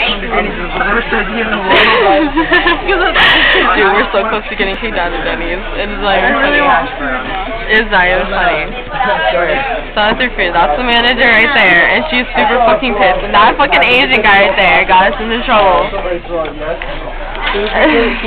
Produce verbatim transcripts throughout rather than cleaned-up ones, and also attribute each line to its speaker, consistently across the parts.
Speaker 1: the worst idea in the world.
Speaker 2: Dude, we're so close to getting kicked out of Denny's. It's not even funny. It's not even funny. So that's her food. That's the manager right there, and she's super fucking pissed. And that fucking Asian guy right there got us into trouble. It's such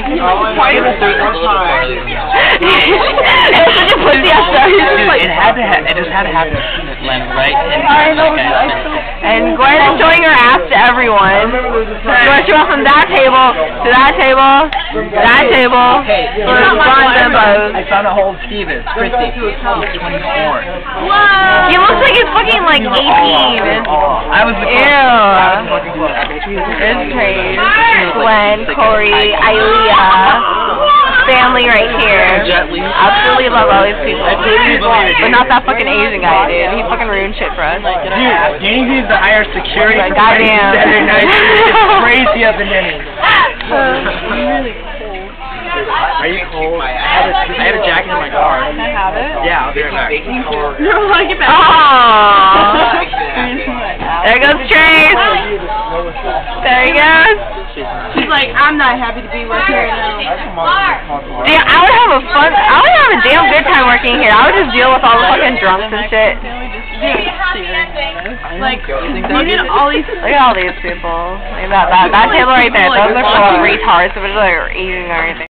Speaker 2: a pussy after.
Speaker 1: Dude, it had to ha it just had to happen land right in
Speaker 2: and Gwen is showing her ass to everyone. Gwen went from that table to that table to that table.
Speaker 1: Hey, you
Speaker 2: know
Speaker 1: I found a hold Steven. Christy. He's twenty-four.
Speaker 2: He looks like he's fucking like eighteen.
Speaker 1: I was the
Speaker 2: Ew. I was fucking close. It's crazy. Gwen, Corey, Ilea, family right here. Absolutely love all these people. But not that fucking Asian guy, dude. He fucking ruined shit for us.
Speaker 1: Dude, Denny's needs to hire security.
Speaker 2: Like, goddamn.
Speaker 1: It's crazy up in Denny's. Are you cold? I have, a, I have a jacket in my car.
Speaker 2: Can I have it?
Speaker 1: Yeah, I'll be right back.
Speaker 2: You're like it back. Aww. There goes Trace. There he goes.
Speaker 3: She's like, I'm not happy to be working right now.
Speaker 2: Damn, I would have a fun, I would have a damn good time working here. I would just deal with all the fucking drunks and shit.
Speaker 3: Like, look at all these.
Speaker 2: Look at all these people. Look at that, that, that table right there. Those are full of retards, but they're eating everything.